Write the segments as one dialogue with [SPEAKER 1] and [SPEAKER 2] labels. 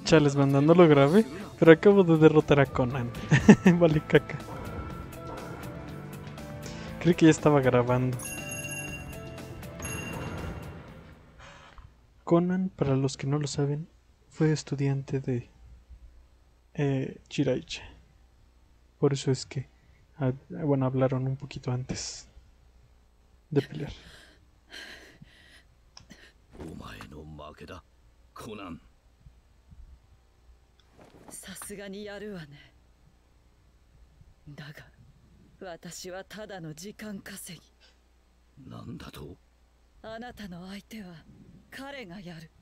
[SPEAKER 1] Chales, banda, no lo grabé, pero acabo de derrotar a Conan. Vale, caca. Creí que ya estaba grabando. Conan, para los que no lo saben, fue estudiante de Jiraiya. Por eso es que, bueno, hablaron un poquito antes de pelear.
[SPEAKER 2] お前の負けだ、コナン。
[SPEAKER 3] さすがにやるわね。だが、私はただの時間稼ぎ。
[SPEAKER 2] なんだと？
[SPEAKER 3] あなたの相手は彼がやる。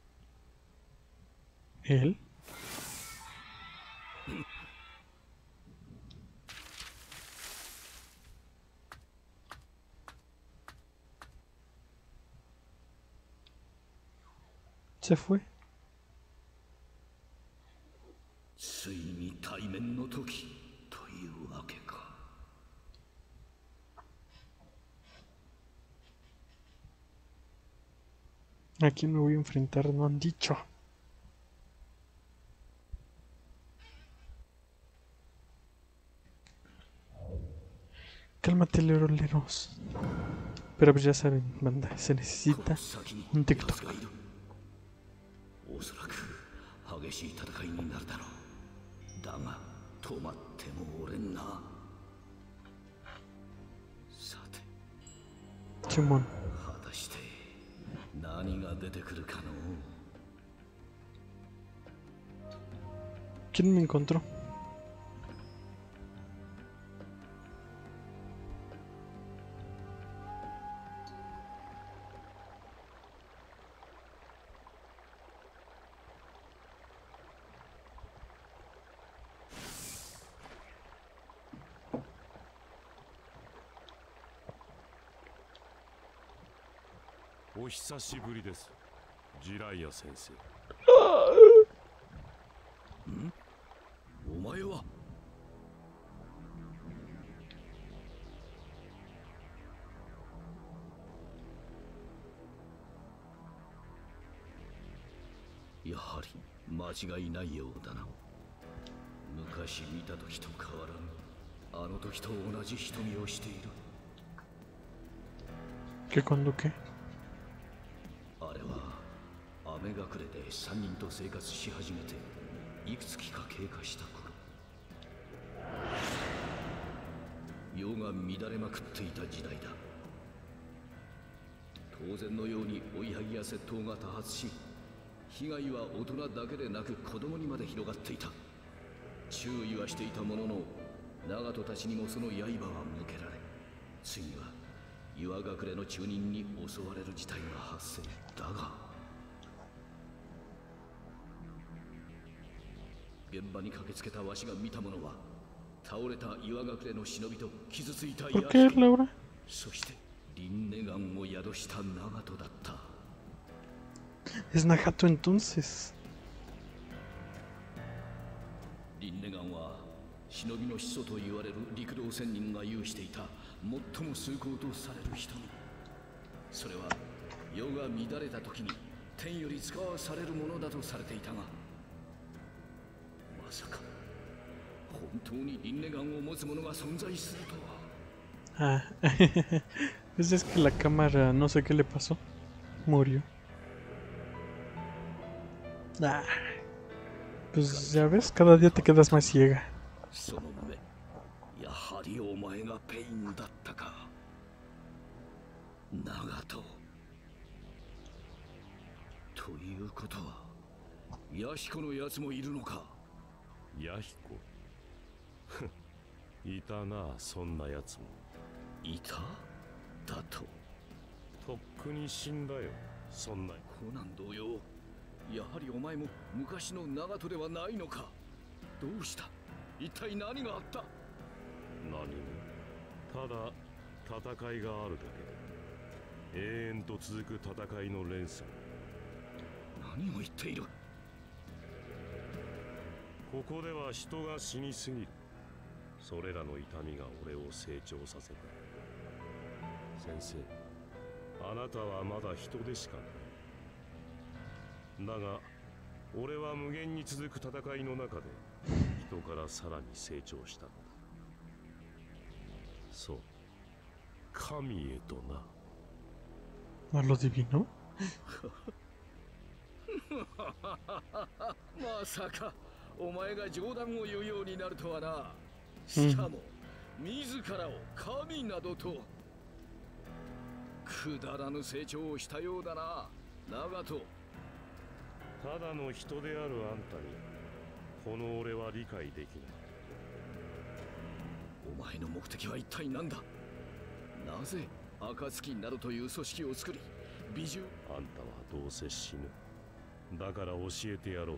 [SPEAKER 1] ¿Él? Se fue.
[SPEAKER 2] ついに対面の時というわけか。
[SPEAKER 1] ¿A quién me voy a enfrentar? No han dicho. Cálmate, leroleros. Pero pues ya saben, banda, se necesita un TikTok.
[SPEAKER 2] おそらく激しい戦いになるだろう。だが止まってもおれんな。さて、
[SPEAKER 1] Simón.
[SPEAKER 2] 果たして何が出てくるかの。
[SPEAKER 1] ¿Quién me encontró?
[SPEAKER 4] ¡お久しぶりです、ジライア先生。
[SPEAKER 2] ん？お前は？やはり間違いないようだな。昔見た時と変わらぬ、あの時と同じ瞳をしている。
[SPEAKER 1] ¿Qué cuando qué?
[SPEAKER 2] あれは雨隠れで3人と生活し始めていくつきか経過した頃、世が乱れまくっていた時代だ。当然のように追いはぎや窃盗が多発し、被害は大人だけでなく子供にまで広がっていた。注意はしていたものの、長門たちにもその刃は向けられ、ついには岩隠れの中人に襲われる事態が発生。だが現場に駆けつけたわしが見たものは、倒れた岩隠れの忍びと傷ついた
[SPEAKER 1] ¿Por qué, Laura?
[SPEAKER 2] そしてリンネガンを宿した長門だった。
[SPEAKER 1] Es Nagato entonces.
[SPEAKER 2] リンネガンは忍びの始祖と言われる陸道仙人が有していた最も崇高とされる瞳。それは世が乱れた時に天より使わされるものだとされていたが、まさか本当にリンネガンを持つ者が存在するとは。
[SPEAKER 1] Ah, pues es que la cámara no sé qué le pasó. Murió. Ah, pues ya ves, cada día te quedas más ciega.
[SPEAKER 2] その目、やはりお前がペインだったか、長門。ということは、弥彦のやつもいるのか。
[SPEAKER 4] 弥彦いたな、そんなやつも。
[SPEAKER 2] いただと。
[SPEAKER 4] とっくに死んだよ、そんな。
[SPEAKER 2] コナン同様、やはりお前も昔の長門ではないのか。どうした？一体何があった？
[SPEAKER 4] 何も。ただ戦いがあるだけ。永遠と続く戦いの連鎖。
[SPEAKER 2] 何を言っている？
[SPEAKER 4] ここでは人が死にすぎる。それらの痛みが俺を成長させた。先生、あなたはまだ人でしかない。だが俺は無限に続く戦いの中で人からさらに成長したのだ。そう、神へとな。
[SPEAKER 1] ¿A lo divino?
[SPEAKER 2] まさかお前が冗談を言うようになるとはな。しかも、自らを神などと。くだらぬ成長をしたようだな、長門。
[SPEAKER 4] ただの人であるあんたにこの俺は理解できない。
[SPEAKER 2] お前の目的は一体何だ。なぜ暁などという組織を作り美獣。
[SPEAKER 4] あんたはどうせ死ぬ。だから教えてやろう。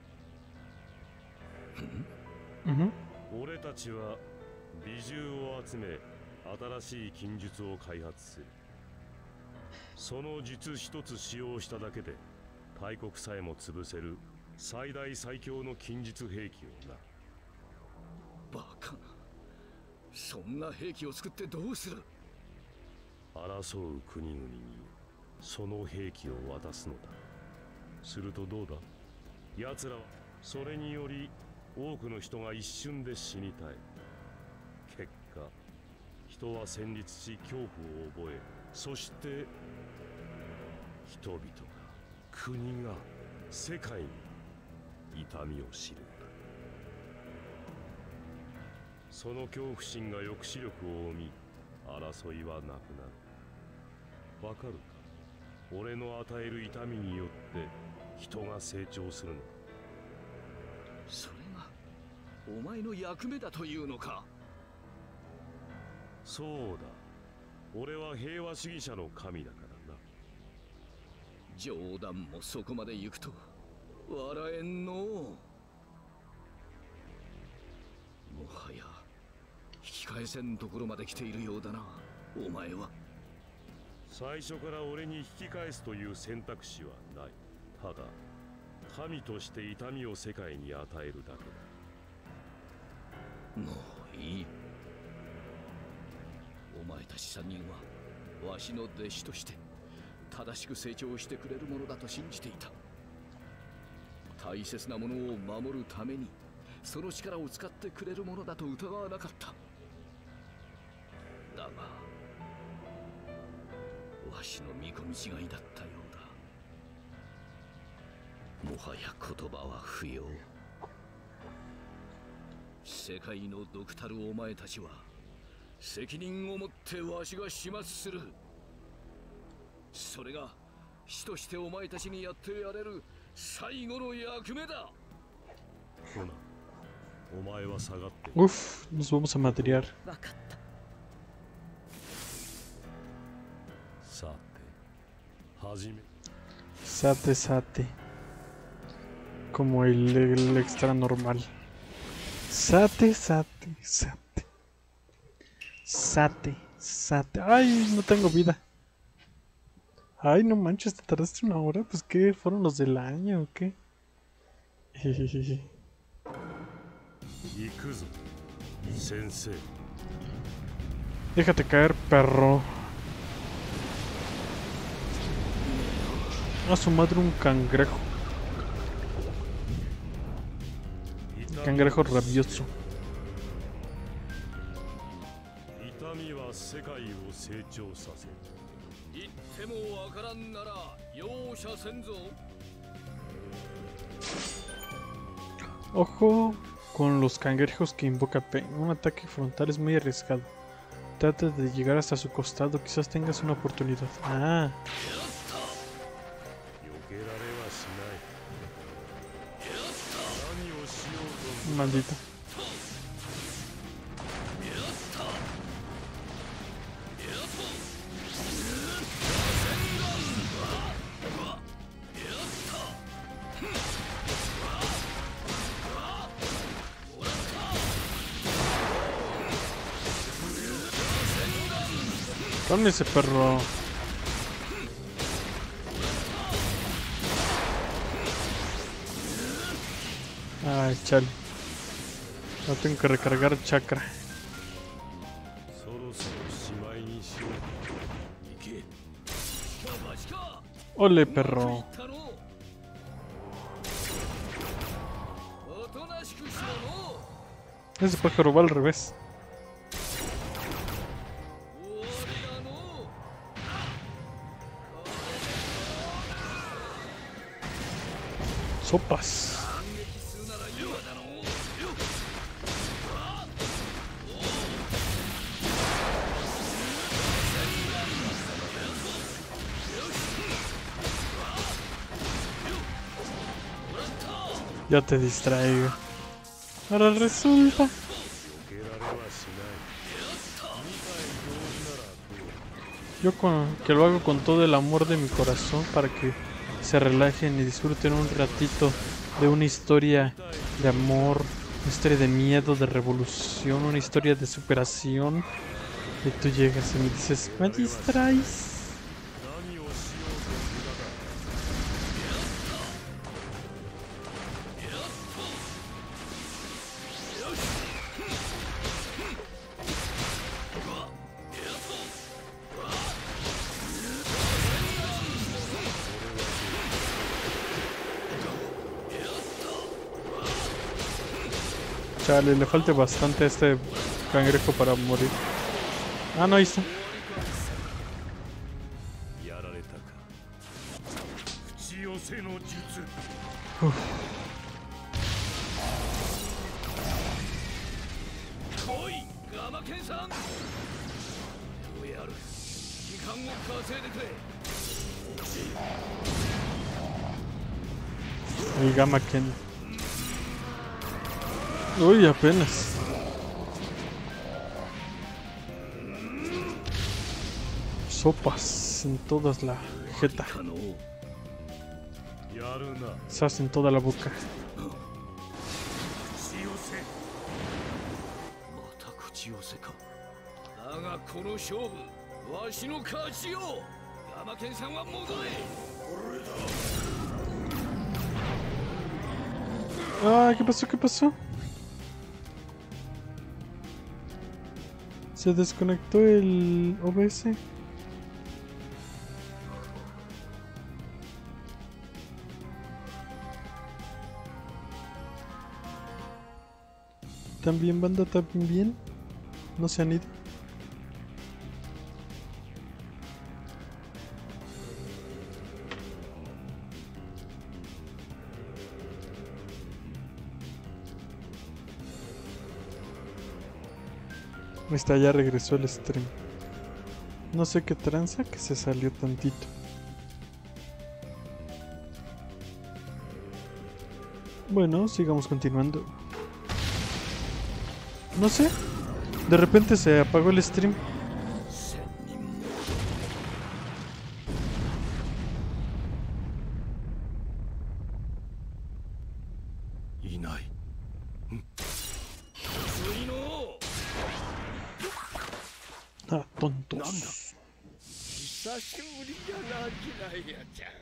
[SPEAKER 4] 俺たちは美獣を集め新しい禁術を開発する。その術一つ使用しただけで大国さえも潰せる最大最強の禁術兵器をな。
[SPEAKER 2] バカな。そんな兵器を作ってどうする。
[SPEAKER 4] 争う国々にその兵器を渡すのだ。するとどうだ。奴らはそれにより多くの人が一瞬で死に絶え、結果人は戦慄し恐怖を覚え、そして人々が、国が、世界に痛みを知る。その恐怖心が抑止力を生み、争いはなくなる。わかるか。俺の与える痛みによって人が成長するのだ。
[SPEAKER 2] それがお前の役目だというのか。
[SPEAKER 4] そうだ。俺は平和主義者の神だからな。
[SPEAKER 2] 冗談もそこまで行くと笑えんの。もはや引き返せんところまで来ているようだな、お前は。
[SPEAKER 4] 最初から俺に引き返すという選択肢はない。ただ神として痛みを世界に与えるだけだ。
[SPEAKER 2] もういい。お前たち3人はわしの弟子として正しく成長してくれるものだと信じていた。大切なものを守るためにその力を使ってくれるものだと疑わなかった。だがわしの見込み違いだったようだ。もはや言葉は不要。世界の毒たるお前たちは責任を持ってわしが始末する。それが師としてお前たちにやってやれる最後の役目だ。
[SPEAKER 4] ほな、お前は下がって。
[SPEAKER 1] Uf, nos vamos a madrear.
[SPEAKER 3] 分かった。
[SPEAKER 4] さて、始め。
[SPEAKER 1] Sate, sate. Como el extra normal. Sate, sate, sate. Sate, sate. Ay, no tengo vida. Ay, no manches, te tardaste 1 hora. Pues qué, ¿fueron los del año o qué? Jejeje.
[SPEAKER 4] 行くぞ、先生。
[SPEAKER 1] Déjate caer, perro. A su madre un cangrejo. Cangrejo rabioso.
[SPEAKER 4] 痛みは世界を成長させる。
[SPEAKER 2] 言ってもわからんなら容赦せんぞ。
[SPEAKER 1] Ojo con los cangrejos que invoca Pain. Un ataque frontal es muy arriesgado. Trata de llegar hasta su costado. Quizás tengas una oportunidad. Ah.
[SPEAKER 4] 避けられはしない。何をしようと。
[SPEAKER 1] Maldito. Cálmese, perro. Ay, chale. No tengo que recargar chakra.
[SPEAKER 4] そろそろしまいにしよう。行け。
[SPEAKER 1] Ole, perro. Ese pájaro va al revés. Sopas. Ya te distraigo. Ahora resulta. Que lo hago con todo el amor de mi corazón para que se relajen y disfruten un ratito de una historia de amor, una historia de miedo, de revolución, una historia de superación. Y tú llegas y me dices, me distraes. Chale, le falta bastante a este cangrejo para morir. Ah, no, ahí está. Uf. El Gamma Ken. Uy, apenas. Sopas en todas la jeta. Sas en toda la boca. Ah, ¿qué pasó? ¿Qué pasó? Se desconectó el OBS. ¿También banda? ¿También? ¿No se han ido? Ahí está, ya regresó el stream. No sé qué tranza que se salió tantito. Bueno, sigamos continuando. No sé. De repente se apagó el stream. Ah, tontos.
[SPEAKER 2] 久しぶりじゃなきなやちゃ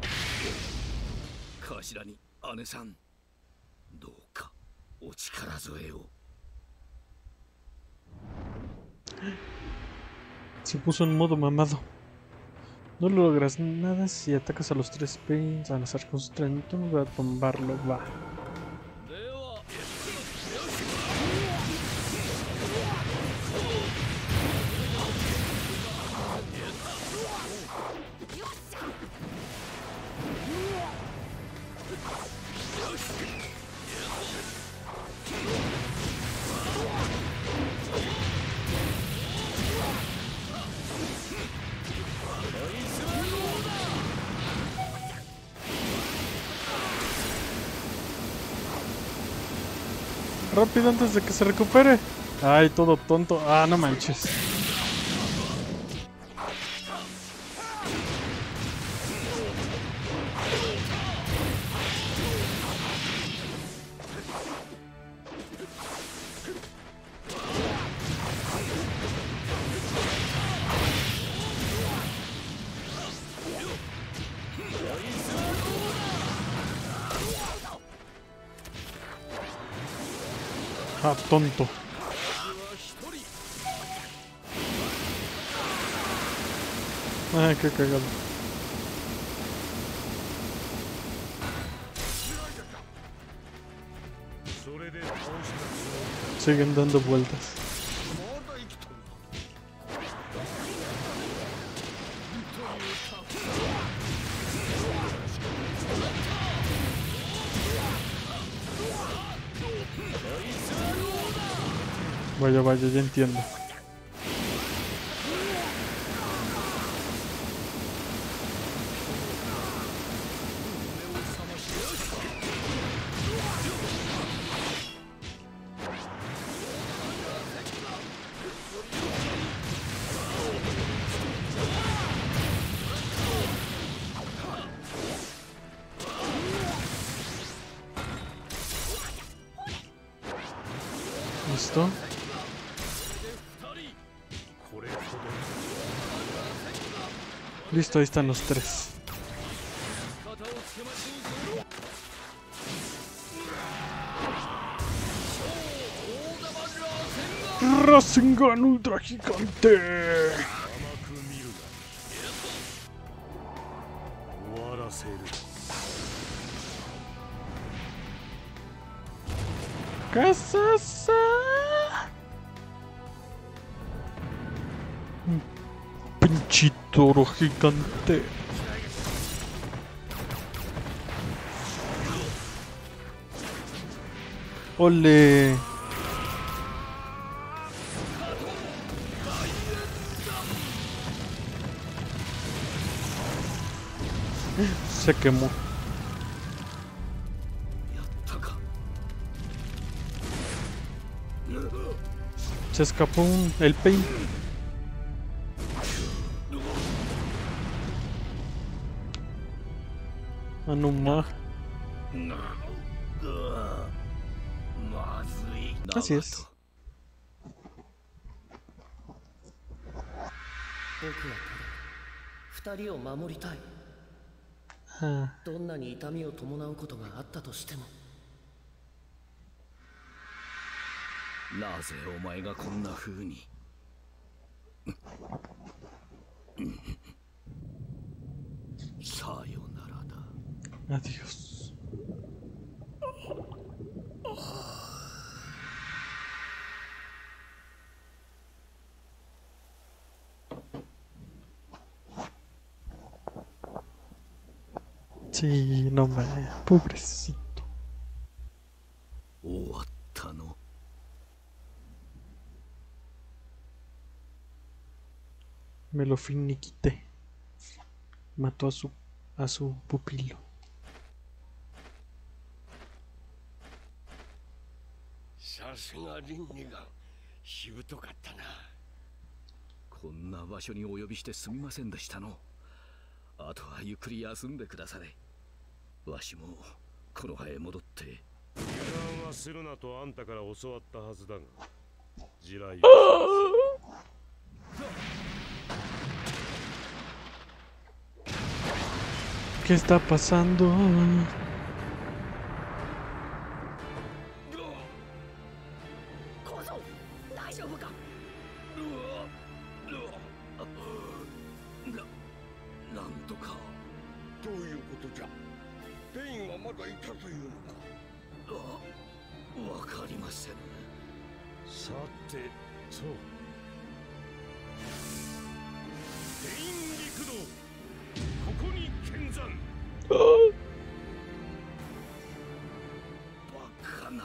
[SPEAKER 2] ん。頭に姉さん、どうかお力添えを。
[SPEAKER 1] Se puso en modo mamado. No logras nada si atacas a los 3 pains al azar con su tren. No voy a tumbarlo, va. Rápido antes de que se recupere. Ay, todo tonto. Ah, no manches. Ah, tonto. Ah, qué cagado. Siguen dando vueltas. Vaya, vaya, ya entiendo. ¿Listo? Listo, ahí están los tres. Rasengan Ultra Gigante. Casasa. Pinche toro gigante. Ole. Se quemó. Se escapó el Pain. Anuma. Así es.
[SPEAKER 5] 二人を守りたい。どんなに痛みを伴うことがあったとしても。
[SPEAKER 2] なぜお前がこんな風に。さよならだ。
[SPEAKER 1] Adiós. Sí, no me, pobrecito.
[SPEAKER 2] 終わったの。
[SPEAKER 1] Me lo finiquité. Mató a su pupilo.
[SPEAKER 6] さすがリンネがしぶとかったな。
[SPEAKER 2] こんな場所にお呼びしてすみませんでしたの。あとはゆっくり休んでくだされ。わしもこの葉へ戻って。
[SPEAKER 4] 油断はするなとあんたから教わったはずだが、地雷。
[SPEAKER 1] ¿Qué está pasando?
[SPEAKER 5] 大丈夫か。
[SPEAKER 2] なんとか。
[SPEAKER 6] どういうことじゃ。ペインはまだいたというのか。
[SPEAKER 2] わかりません。
[SPEAKER 4] さて、そう。ペイン陸道、ここに見参。
[SPEAKER 2] バカな。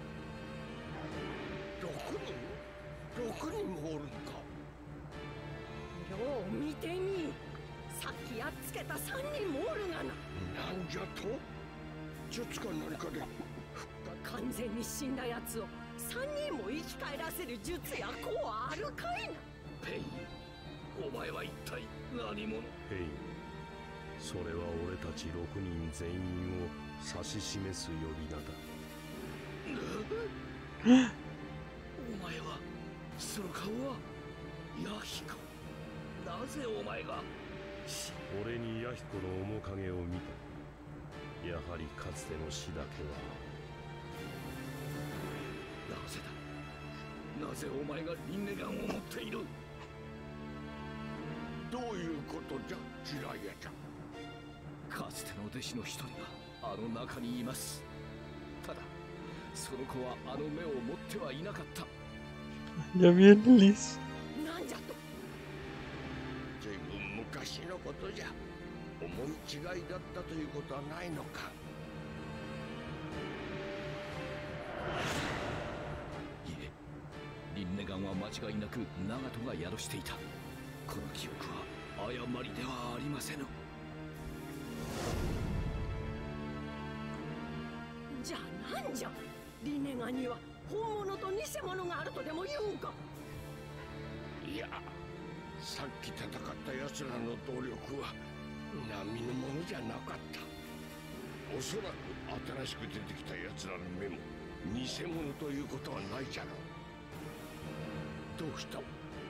[SPEAKER 6] 6人もおるのか。
[SPEAKER 5] よう見てみ。さっきやっつけた3人もおるがな。
[SPEAKER 6] なんじゃと。術か何かで。
[SPEAKER 5] 完全に死んだやつを3人も生き返らせる術やこうはあるかいな。
[SPEAKER 2] ペイン、お前は一体何者。
[SPEAKER 4] ペイン、それは俺たち6人全員を指し示す呼び名だ。
[SPEAKER 2] お前は、その顔はヤヒコ。なぜお前が。
[SPEAKER 4] 俺にヤヒコの面影を見た。やはりかつての死だけは。
[SPEAKER 2] なぜだ。なぜお前がリンネガンを持っている。
[SPEAKER 6] どういうことじゃ、ジライアちゃん。
[SPEAKER 2] かつての弟子の一人があの中にいます。ただ、 その子はあの目を持ってはいなかった。
[SPEAKER 1] Ya viene Liz.
[SPEAKER 5] なんじゃと。
[SPEAKER 6] 随分昔のことじゃ。思い違いだったということはないのか。
[SPEAKER 2] いえ、リンネガンは間違いなくナガトが宿していた。この記憶は誤りではありませぬ。
[SPEAKER 5] じゃあなんじゃ。リネガンには本物と偽物があるとでも言うんか。
[SPEAKER 6] いや、さっき戦った奴らの動力は並のものじゃなかった。おそらく新しく出てきた奴らの目も偽物ということはないじゃろう。どうした？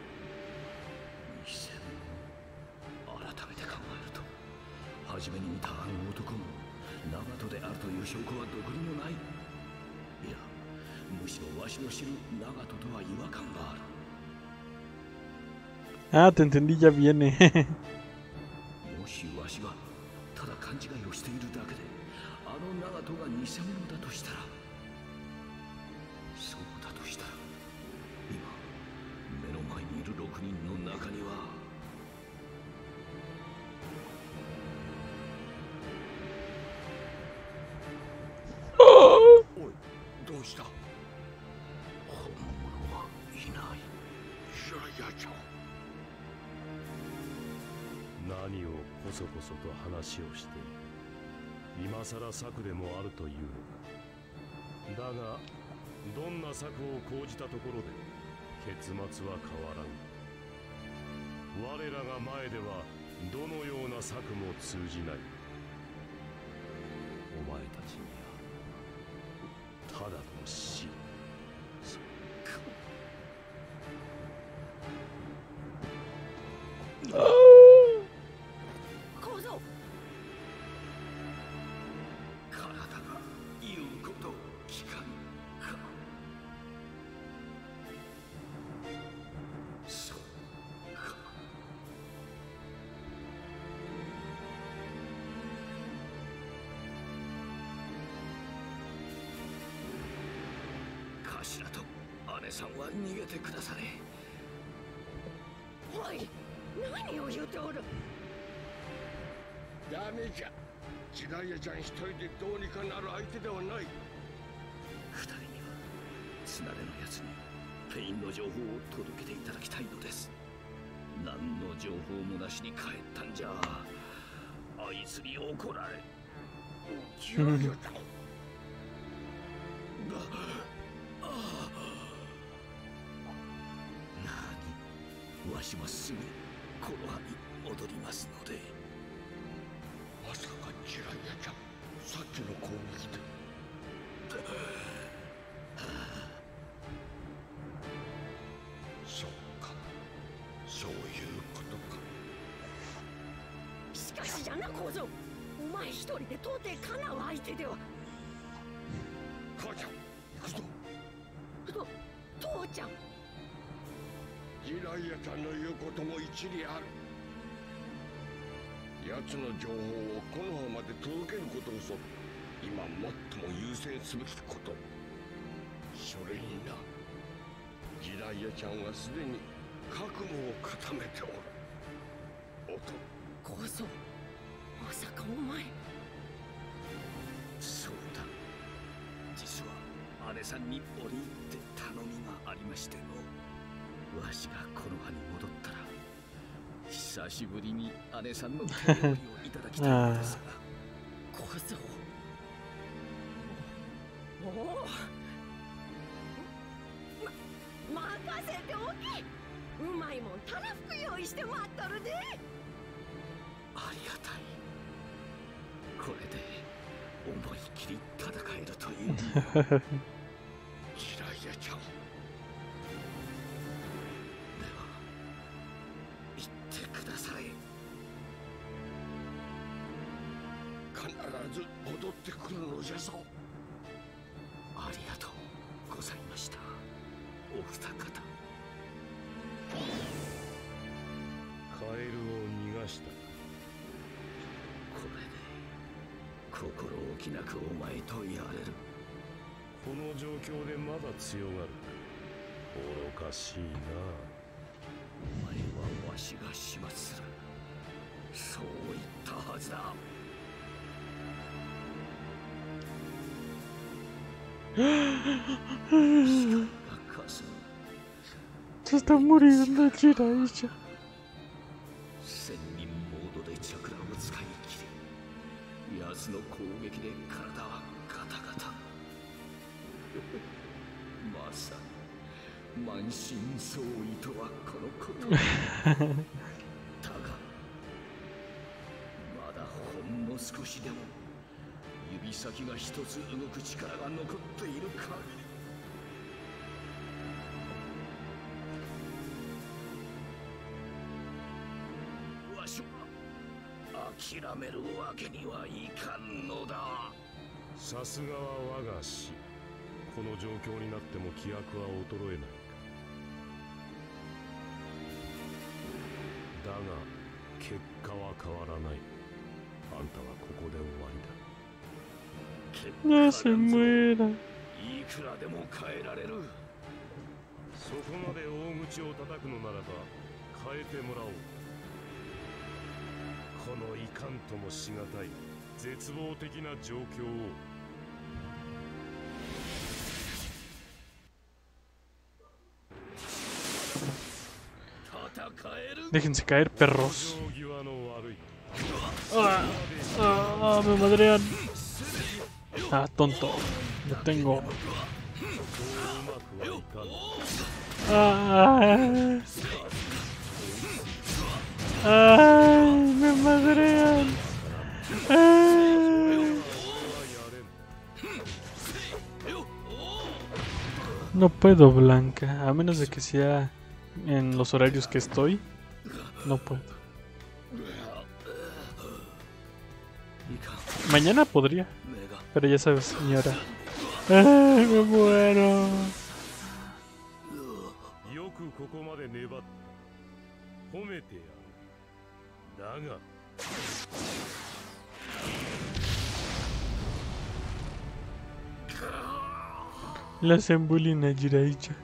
[SPEAKER 2] 偽物。改めて考えると、初めに見たあの男もナガトであるという証拠はどこにもない。いや、むしろわしの知るナガトとは違和感がある。
[SPEAKER 1] Ah, te entendí, ya viene.
[SPEAKER 2] もしわしがただ勘違いをしているだけであのナガトが偽物だとしたら、そうだとしたら今目の前にいる6人の中には
[SPEAKER 6] おい、どうした？
[SPEAKER 2] 本物はいない。
[SPEAKER 6] いやちゃん。
[SPEAKER 4] 何をこそこそと話をして今さら策でもあるというのか。だがどんな策を講じたところで結末は変わらん。我らが前ではどのような策も通じない。お前たちにはただの死。
[SPEAKER 5] 小僧。
[SPEAKER 2] 体が言うことを聞かんか。そうか。頭と姉さんは逃げてくだされ。
[SPEAKER 5] おい、何を言うておる。
[SPEAKER 6] ダメじゃ。ジライアちゃん一人でどうにかなる相手ではない。
[SPEAKER 2] 二人にはつなれのやつにペインの情報を届けていただきたいのです。何の情報もなしに帰ったんじゃあいつに怒られ。
[SPEAKER 6] ジライアちゃん。
[SPEAKER 2] なに、わしはすぐこの葉に戻りますので。
[SPEAKER 6] まさかジライアちゃん、さっきの攻撃で。そうか、そういうことか。
[SPEAKER 5] しかしじゃな小僧、お前一人で到底かなう相手では。
[SPEAKER 6] 母ちゃん、行くぞ。
[SPEAKER 5] 父ちゃん。
[SPEAKER 6] ジライアちゃんの言うことも一理ある。奴の情報をこの葉まで届けることこそ今最も優先すべきこと。それにな、ジライアちゃんはすでに覚悟を固めておる。
[SPEAKER 5] 小僧、まさかお前。
[SPEAKER 2] そうだ、実は姉さんに折り入って頼みがありましての。わしがこの葉に戻ったら久しぶりに姉さんの手料理をいただきたいのですが。
[SPEAKER 5] 小僧。おお。任せておけ。うまいもんたらふく用意して待っとるで。
[SPEAKER 2] ありがたい。これで思い切り戦えるという。
[SPEAKER 6] ジライアちゃん。
[SPEAKER 2] では言ってください。
[SPEAKER 6] 必ず戻ってくるのじゃぞ。
[SPEAKER 2] ありがとうございました、お二方。
[SPEAKER 4] カエルを逃がした。
[SPEAKER 2] これで心置きなくお前とやれる。
[SPEAKER 4] この状況でまだ強がる。愚かしいな。
[SPEAKER 2] お前はわしが始末する。そう言ったはずだ。
[SPEAKER 1] Se está muriendo Jiraiya.
[SPEAKER 2] 千人モードでチャクラを使い切り、奴の攻撃で体はガタガタ。まさに満身創痍とはこのことだ。だがまだほんの少しでも指先が一つ動く力が残っている限り、わしは諦めるわけにはいかんのだ。
[SPEAKER 4] さすがは我が師。この状況になっても気迫は衰えないか。だが結果は変わらない。あんたはここで終わりだ。
[SPEAKER 1] No se muera.
[SPEAKER 2] いくらでも変えられる。
[SPEAKER 4] そこまで大口を叩くのならば変えてもらおう。このいかんともしがたい絶望的な状況を。
[SPEAKER 1] Déjense caer, perros. Me madrean. Ah, tonto. Lo tengo. Me madrean. No puedo, Blanca, a menos de que sea en los horarios que estoy. No puedo. Mañana podría, pero ya sabes, señora. ¡Ay, me muero! Le hacen bullying a Jiraiya.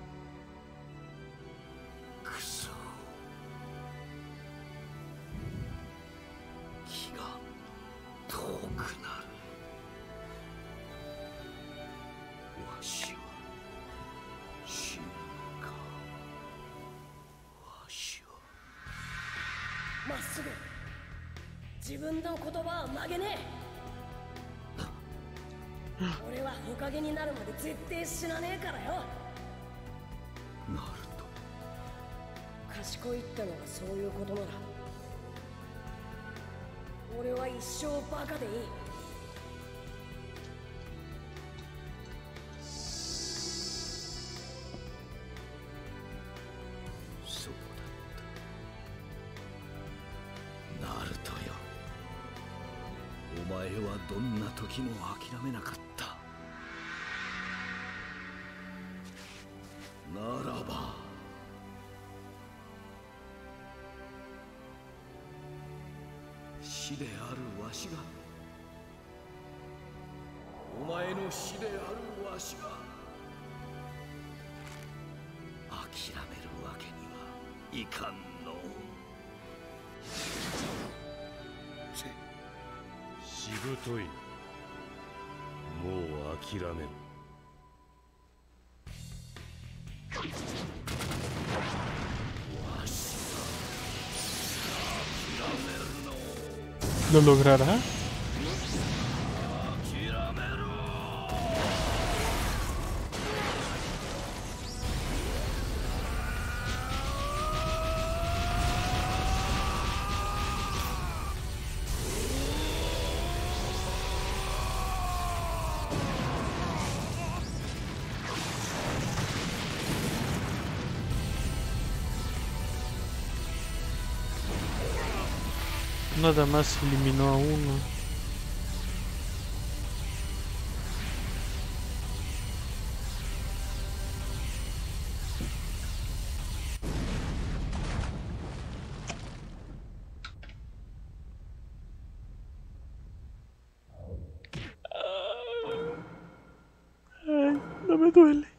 [SPEAKER 1] ¿Lo logrará? Nada más eliminó a uno. Ay. me duele.